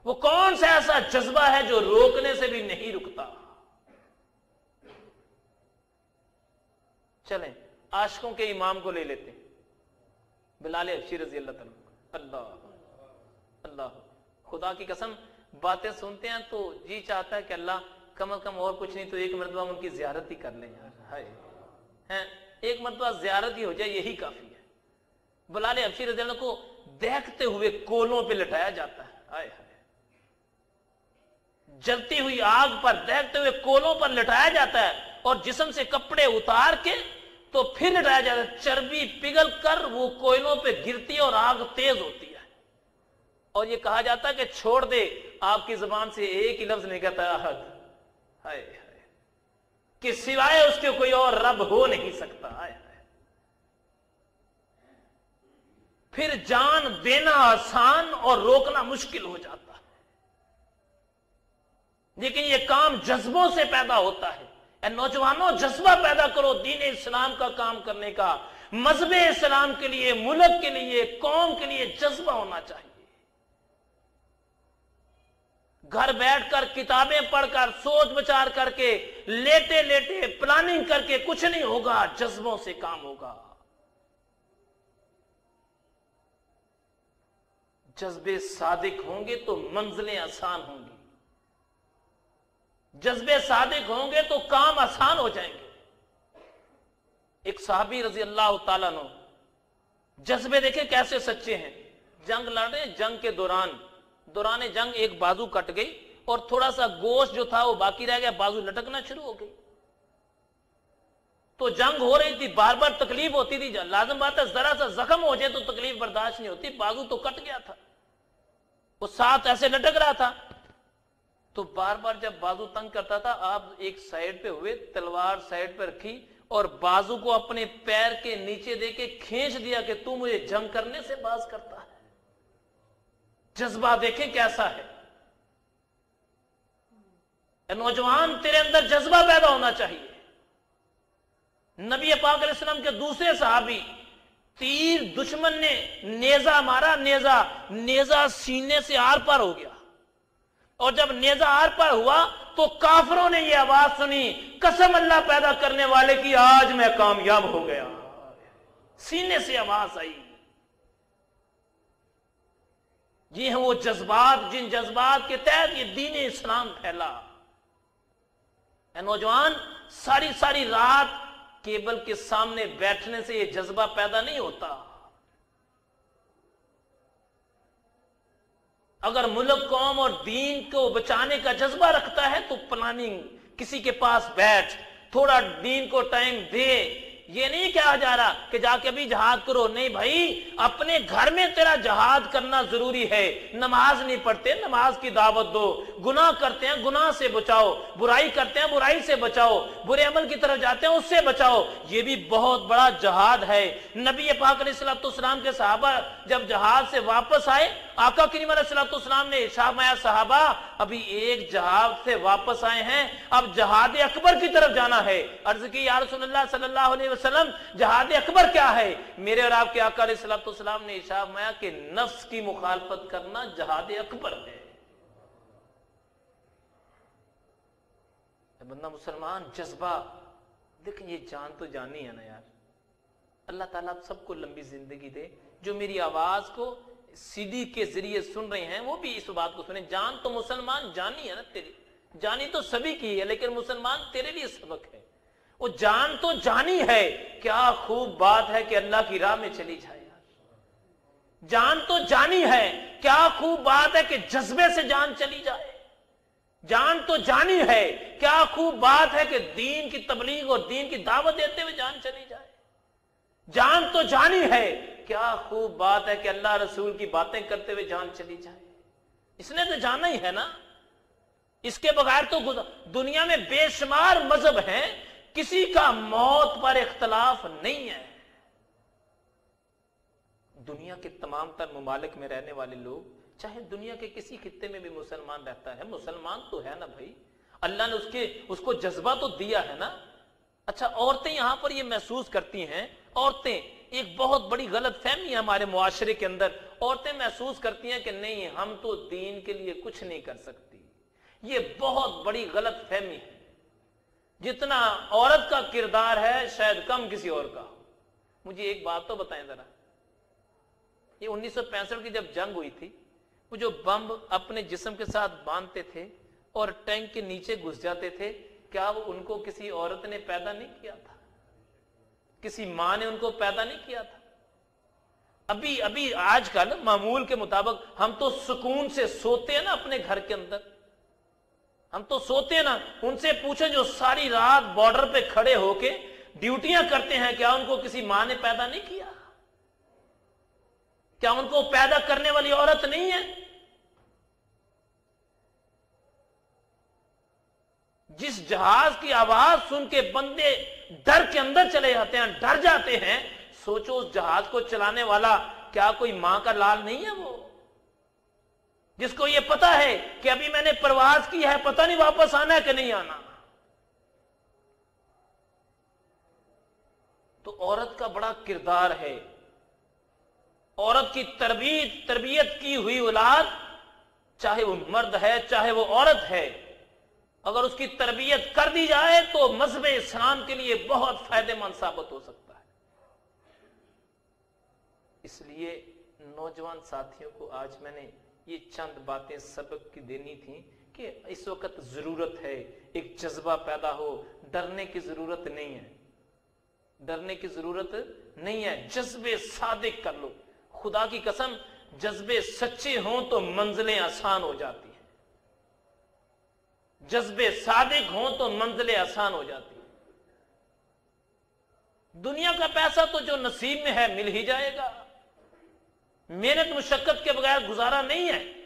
وہ کون سا ایسا جذبہ ہے جو روکنے سے بھی نہیں رکتا؟ چلیں عاشقوں کے امام کو لے لیتے ہیں، بلال حبشی رضی اللہ تعالیٰ۔ اللہ اللہ، خدا کی قسم باتیں سنتے ہیں تو جی چاہتا ہے کہ اللہ کم از کم اور کچھ نہیں تو ایک مرتبہ ان کی زیارت ہی کر لیں یار، ہائے ایک مرتبہ زیارت ہی ہو جائے یہی کافی ہے۔ بلال حبشی رضی اللہ کو دیکھتے ہوئے کولوں پہ لٹایا جاتا ہے، ہائے ہائے، جلتی ہوئی آگ پر دیکھتے ہوئے کولوں پر لٹایا جاتا ہے، اور جسم سے کپڑے اتار کے تو پھر لٹایا جاتا ہے، چربی پگھل کر وہ کوئلوں پہ گرتی ہے اور آگ تیز ہوتی ہے، اور یہ کہا جاتا ہے کہ چھوڑ دے، آپ کی زبان سے ایک ہی لفظ نہیں کہتا احد، ہائے ہائے، کہ سوائے اس کے کوئی اور رب ہو نہیں سکتا، ہائے ہائے۔ پھر جان دینا آسان اور روکنا مشکل ہو جاتا ہے، لیکن یہ کام جذبوں سے پیدا ہوتا ہے۔ اے نوجوانوں، جذبہ پیدا کرو دین اسلام کا کام کرنے کا، مذہب اسلام کے لیے، ملک کے لیے، قوم کے لیے جذبہ ہونا چاہیے۔ گھر بیٹھ کر کتابیں پڑھ کر سوچ بچار کر کے لیٹے لیٹے پلاننگ کر کے کچھ نہیں ہوگا، جذبوں سے کام ہوگا۔ جذبے صادق ہوں گے تو منزلیں آسان ہوں گی، جذبے صادق ہوں گے تو کام آسان ہو جائیں گے۔ ایک صحابی رضی اللہ تعالیٰ عنہ، جذبے دیکھیں کیسے سچے ہیں، جنگ لڑے، جنگ کے دوران جنگ ایک بازو کٹ گئی اور تھوڑا سا گوشت جو تھا وہ باقی رہ گیا، بازو لٹکنا شروع ہو گئی، تو جنگ ہو رہی تھی، بار بار تکلیف ہوتی تھی، لازم بات ہے ذرا سا زخم ہو جائے تو تکلیف برداشت نہیں ہوتی، بازو تو کٹ گیا تھا، وہ ساتھ ایسے لٹک رہا تھا، تو بار بار جب بازو تنگ کرتا تھا آپ ایک سائیڈ پہ ہوئے، تلوار سائیڈ پہ رکھی اور بازو کو اپنے پیر کے نیچے دے کے کھینچ دیا کہ تو مجھے جنگ کرنے سے باز کرتا ہے۔ جذبہ دیکھیں کیسا ہے۔ اے نوجوان، تیرے اندر جذبہ پیدا ہونا چاہیے۔ نبی پاک علیہ السلام کے دوسرے صحابی، تیر دشمن نے نیزہ مارا، نیزہ سینے سے آر پار ہو گیا، اور جب نیزہ آر پار ہوا تو کافروں نے یہ آواز سنی، قسم اللہ پیدا کرنے والے کی آج میں کامیاب ہو گیا، سینے سے آواز آئی۔ یہ ہیں وہ جذبات، جن جذبات کے تحت یہ دین اسلام پھیلا۔ اے نوجوان، ساری رات کیبل کے سامنے بیٹھنے سے یہ جذبہ پیدا نہیں ہوتا۔ اگر ملک، قوم اور دین کو بچانے کا جذبہ رکھتا ہے تو پلاننگ، کسی کے پاس بیٹھ، تھوڑا دین کو ٹائم دے، یہ نہیں کہا جا رہا کہ جا کے بھی جہاد کرو، نہیں بھائی، اپنے گھر میں تیرا جہاد کرنا ضروری ہے۔ نماز نہیں پڑھتے، نماز کی دعوت دو، گناہ کرتے ہیں گناہ سے بچاؤ، برائی کرتے ہیں برائی سے بچاؤ، برے عمل کی طرف جاتے ہیں اس سے بچاؤ، یہ بھی بہت بڑا جہاد ہے۔ نبی پاک علیہ السلام کے صحابہ جب جہاد سے واپس آئے، آقا کریم علیہ السلام نے ارشاد فرمایا، صحابہ ابھی ایک جہاد سے واپس آئے ہیں، اب جہاد اکبر کی طرف جانا ہے۔ عرض کی یا رسول اللہ صلی اللہ علیہ وسلم، جہاد اکبر کیا ہے؟ میرے اور آپ کے آقا علیہ السلام نے ارشاد فرمایا کہ نفس کی مخالفت کرنا جہاد اکبر ہے۔ بندہ مسلمان، جذبہ دیکھیں، یہ جان تو جانی ہے نا یار۔ اللہ تعالیٰ آپ سب کو لمبی زندگی دے، جو میری آواز کو سی ڈی کے ذریعے سن رہے ہیں وہ بھی اس بات کو سنیں۔ جان تو مسلمان جانی ہے نا تیری، جانی تو سبھی کی ہے، لیکن مسلمان تیرے لیے سبق ہے۔ وہ جان تو جانی ہے، کیا خوب بات ہے کہ اللہ کی راہ میں چلی جائے یار۔ جان تو جانی ہے، کیا خوب بات ہے کہ جذبے سے جان چلی جائے۔ جان تو جانی ہے، کیا خوب بات ہے کہ دین کی تبلیغ اور دین کی دعوت دیتے ہوئے جان چلی جائے۔ جان تو جانی ہے، کیا خوب بات ہے کہ اللہ رسول کی باتیں کرتے ہوئے جان چلی جائے۔ اس نے تو جانا ہی ہے نا، اس کے بغیر تو دنیا میں بے شمار مذہب ہیں، کسی کا موت پر اختلاف نہیں ہے۔ دنیا کے تمام تر ممالک میں رہنے والے لوگ، چاہے دنیا کے کسی خطے میں بھی مسلمان رہتا ہے، مسلمان تو ہے نا بھائی، اللہ نے اس کو جذبہ تو دیا ہے نا۔ اچھا، عورتیں یہاں پر یہ محسوس کرتی ہیں، عورتیں ایک بہت بڑی غلط فہمی ہے ہمارے معاشرے کے اندر. عورتیں محسوس کرتی ہیں کہ نہیں ہم تو دین کے لیے کچھ نہیں کر سکتی. یہ بہت بڑی غلط فہمی ہے. جتنا عورت کا کردار ہے شاید کم کسی اور کا ہو. مجھے ایک بات تو بتائیں ذرا, یہ 1965 کی جب جنگ ہوئی تھی, وہ جو بم اپنے جسم کے ساتھ باندھتے تھے اور ٹینک کے نیچے گھس جاتے تھے, کیا وہ ان کو کسی عورت نے پیدا نہیں کیا تھا؟ کسی ماں نے ان کو پیدا نہیں کیا تھا؟ ابھی آج کل معمول کے مطابق ہم تو سکون سے سوتے ہیں نا اپنے گھر کے اندر, ہم تو سوتے ہیں نا. ان سے پوچھیں جو ساری رات بارڈر پہ کھڑے ہو کے ڈیوٹیاں کرتے ہیں, کیا ان کو کسی ماں نے پیدا نہیں کیا؟ کیا ان کو پیدا کرنے والی عورت نہیں ہے؟ جس جہاز کی آواز سن کے بندے ڈر کے اندر چلے جاتے ہیں, ڈر جاتے ہیں, سوچو اس جہاز کو چلانے والا کیا کوئی ماں کا لال نہیں ہے؟ وہ جس کو یہ پتا ہے کہ ابھی میں نے پرواز کی ہے, پتہ نہیں واپس آنا ہے کہ نہیں آنا. تو عورت کا بڑا کردار ہے. عورت کی تربیت کی ہوئی اولاد, چاہے وہ مرد ہے چاہے وہ عورت ہے, اگر اس کی تربیت کر دی جائے تو مذہب اسلام کے لیے بہت فائدہ مند ثابت ہو سکتا ہے. اس لیے نوجوان ساتھیوں کو آج میں نے یہ چند باتیں سبق کی دینی تھیں کہ اس وقت ضرورت ہے ایک جذبہ پیدا ہو. ڈرنے کی ضرورت نہیں ہے, ڈرنے کی ضرورت نہیں ہے. جذبے صادق کر لو. خدا کی قسم جذبے سچے ہوں تو منزلیں آسان ہو جاتی ہیں. جذبے صادق ہوں تو منزلیں آسان ہو جاتی ہیں. دنیا کا پیسہ تو جو نصیب میں ہے مل ہی جائے گا. محنت مشقت کے بغیر گزارا نہیں ہے.